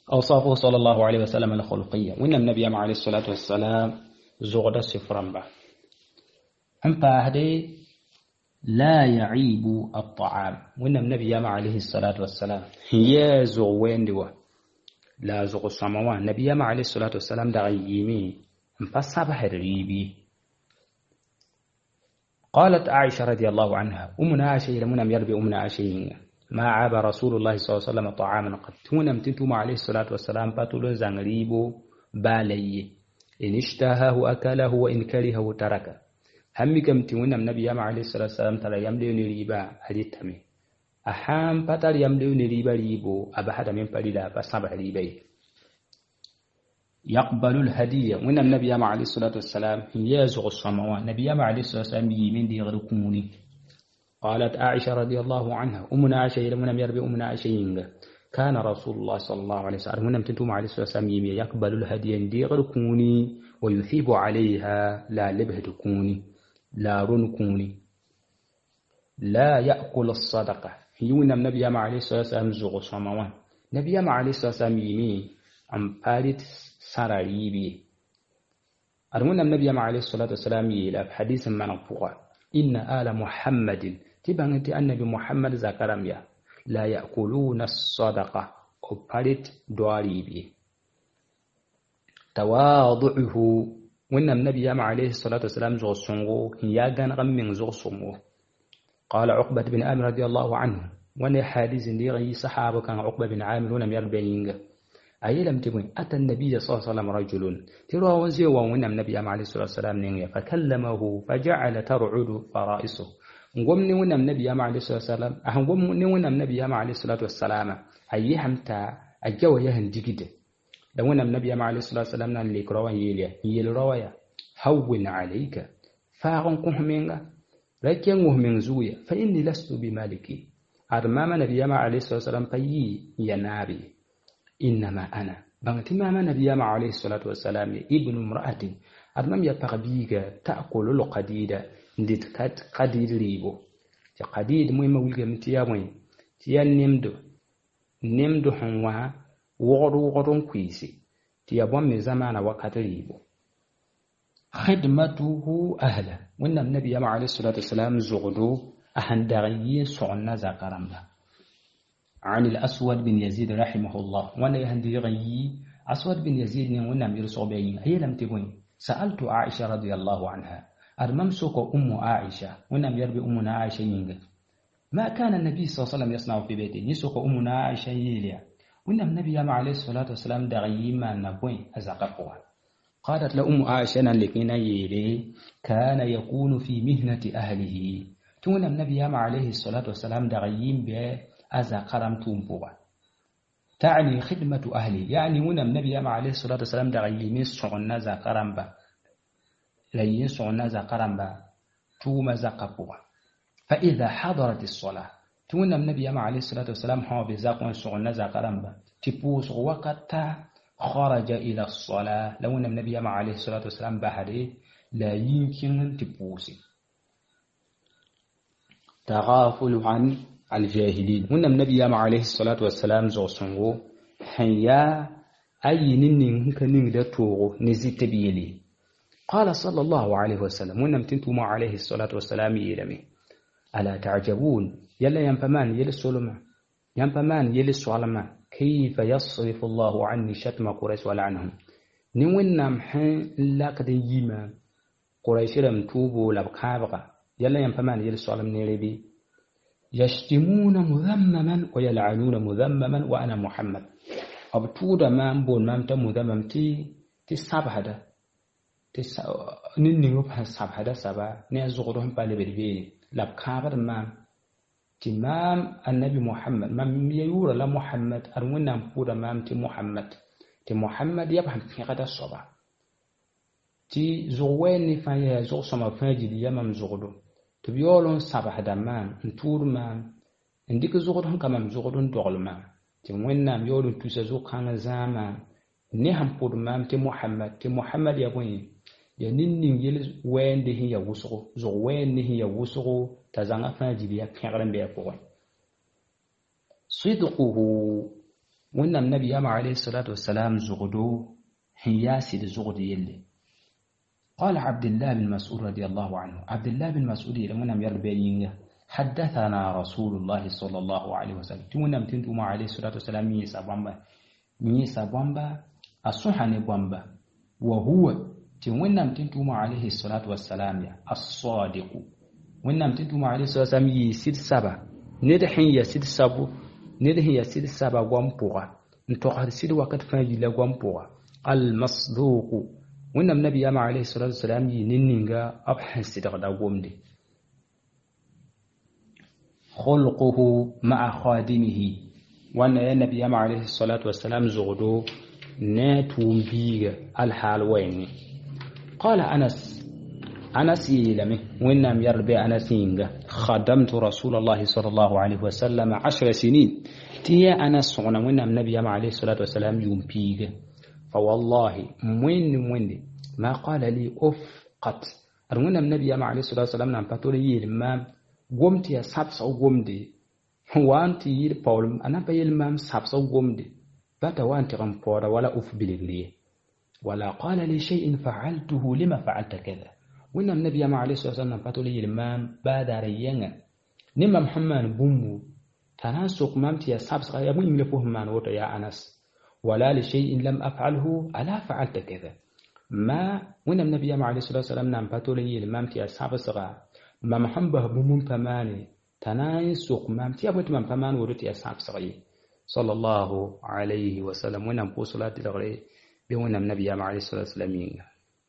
أوصافه صلى الله عليه وسلم الخلقية وإن النبي عليه الصلاة والسلام زغد صفرا با أمبا هدي لا يعيب الطعام وإن النبي عليه الصلاة والسلام هي زغوين دوا لا زغ السماوان النبي عليه الصلاة والسلام دا يمي أمبا صبح الريبي. قالت عائشة رضي الله عنها أمنا عائشة لمنا يربي أمنا عائشة ما عاب رسول الله صلى الله عليه وسلم طعاما قد تونم تنتم عليه الصلاة والسلام باتولون زنغريبو بالي إن اشتهاه أكله وإن كرهه تركه همي كم تونم نبي عليه الصلاة والسلام ترى يمليون ريبا هديتمي أحام باتر يمليون ريبا ريبو أبحد من بريلا فصبح ريبي يقبل الهدية وإن النبي عليه الصلاة والسلام يزغ السماوات نبي عليه الصلاة والسلام يمين دي غرقوني. قالت عائشة رضي الله عنها أمنا عائشة لمن يربي أمنا عائشة كان رسول الله صلى الله عليه وسلم من تنتم عليه الصلاة والسلام يقبل الهدية دي غرقوني ويثيب عليها لا لبه تكوني لا رنكوني لا يأكل الصدقة يونا النبي عليه الصلاة والسلام زغ السماوات نبي عليه الصلاة والسلام يمي أم بارد سراريبي أرمونا النبي عليه الصلاة والسلام يلا في حديث من أفوه إن آل محمد تبانتي النبي محمد ذكرم يا لا يأكلون الصدقة أبارد دواريبي تواضعه وإن النبي عليه الصلاة والسلام زغ السنغو ياغان غمين زغ سمو. قال عقبة بن عامر رضي الله عنه وأن حديث دي صحابة كان عقبة بن عامر ونم يربينينغ أيلم تبين أتى النبي صلى الله عليه وسلم رجل ترى وزي وإن النبي عليه الصلاة والسلام نينغ فكلمه فجعل ترعد فرائسه نقوم نونا النبي عليه الصلاة والسلام أهنقوم نونا النبي عليه الصلاة والسلام أيهم تا أجوا يهن جيد لونا النبي عليه الصلاة والسلام نلك روا يلي روايا هون عليك فاغنكم منغ لكن وهم زويا فإني لست بمالكي أرمام النبي عليه الصلاة والسلام فيي ينابي إنما أنا بانتي ما نبي عليه الصلاة والسلام ابن امرأة أرمام يبغبيغ تأكل القديد نديت قديد ريبو تي قديد مهم ويغ متيا وين تيا نمدو هنوا وغرون كويسي تيا بوم زمان وقت ريبو خدمته أهله وإن النبي عليه الصلاة والسلام زغدو أهندغي صعنا ذكرمنا. عن الأسود بن يزيد رحمه الله وانا يهندغي أسود بن يزيد ونم يرسوبين هي لم تقول سألت عائشة رضي الله عنها أرممسك أم عائشة ونم يربي أمنا عائشة ينغ ما كان النبي صلى الله عليه وسلم يصنع في بيته يسوك أمنا عائشة يليا ونم النبي عليه الصلاة والسلام دغي ما نبوين أزاقفوا. قالت لأم عائشة لكينا يلي كان يكون في مهنة أهله تون النبي عليه الصلاة والسلام دغيين به أزاقرم تومبوا تعني خدمة أهله يعني ونم النبي عليه الصلاة والسلام دغيين صعنا زاقرم با لين صعنا زاقرم با توم زاقفوا. فإذا حضرت الصلاة تون النبي عليه الصلاة والسلام هو بزاقون صعنا زاقرم با تبوس وقت خرج إلى الصلاة لو أن النبي عليه الصلاة والسلام بحري لا يمكن تبوسي. تغافل عن الجاهلين وأن النبي عليه الصلاة والسلام زوسنغو حيا أي نين كنين دتوغو نزيت بيلي. قال صلى الله عليه وسلم وأن تنتم عليه الصلاة والسلام يلمي ألا تعجبون يلا ينفمان يلي السلمة ينفمان يلي السلمة كيف يصرف الله عني شتم قريش ولعنهم نوين محن لا قد يما قريش لم توبوا لبكابغا يلا ينفمان يلي السلم نيربي يشتمون مذمما ويلعنون مذمما وأنا محمد أبتودا ما بون ما مذمم تي سبحدا نين يوبها سبحدا سبا نزغدهم بالبربي لبكابر ما تمام النبي محمد ما يورا لا محمد أرونا مفودا ما تي محمد يبهم في غدا الصبا تي زوين فايا زو سما فاجي يمام زغدو تبيولون سبح دمان نتور ما عندك زغدهم كمان زغدون دغل ما تي وين يولون تسزو كان زمان نهم بود ما تي محمد يبوين ya ninning yel wende hin ya wusgo zo wende hin ya wusgo tazanga fa jibiya kharan be ko sidquhu wẽnnaam nabiyaamã alayhi salatu wassalam zugdo sẽn yaa sɩd zugd yelle. قال عبد الله بن مسعود رضي الله عنه عبد الله بن مسعود يلمنا يرد بينينغا حدثنا رسول الله صلى الله عليه وسلم تمنا تنتم عليه الصلاة والسلام ميسا بامبا أصحاني بامبا وهو تمنا تنتم عليه الصلاة والسلام الصادق ونام تنتم عليه الصلاة والسلام يسيد سبا ندحين يسيد سبو ندحين يسيد سبا وامبوغا نتوقع سيد وقت فاجي لغوامبوغا المصدوق ونام نبي عليه الصلاة والسلام ينينغا أبحث سيدغ داغومدي خلقه مع خادمه وانا يا نبي عليه الصلاة والسلام زغدو ناتوم بيغا الحال ويني. قال أنس يلمي ونام يربي أنسينغا خدمت رسول الله صلى الله عليه وسلم 10 سنين تيا أنس صغنا ونام نبي عليه الصلاة والسلام يوم بيغا فوالله من ما قال لي أف قط أرغونا النبي عليه الصلاة والسلام نام باتولي يلمام قمت يا سابس أو قمدي وانت يل باول أنا بيلمام سابس أو قمدي باتا وانت غنفورا ولا أف بلغلي ولا قال لي شيء فعلته لما فعلت كذا ونام النبي عليه الصلاة والسلام نام باتولي يلمام بادا ريانا نما محمد بومو تناسق مامتي يا سابس يا مين لفهم مان وطا يا أنس ولا لشيء لم أفعله ألا فعلت كذا ما ونام النبي عليه الصلاة والسلام نام باتولي يلمامتي يا سابس ما محمد بومون فماني تناي سوق مامتي أبوت مام فمان ورتي أصحاب صغير صلى الله عليه وسلم ونام بوصلات الغري بونام نبي عليه الصلاة والسلام